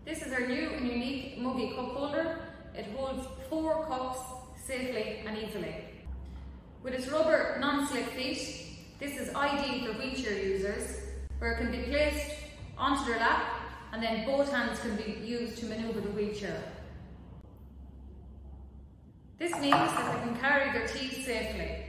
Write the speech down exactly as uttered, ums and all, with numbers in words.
This is our new and unique Muggi Cup Holder. It holds four cups safely and easily. With its rubber non-slip feet, this is ideal for wheelchair users, where it can be placed onto their lap and then both hands can be used to manoeuvre the wheelchair. This means that they can carry their teeth safely.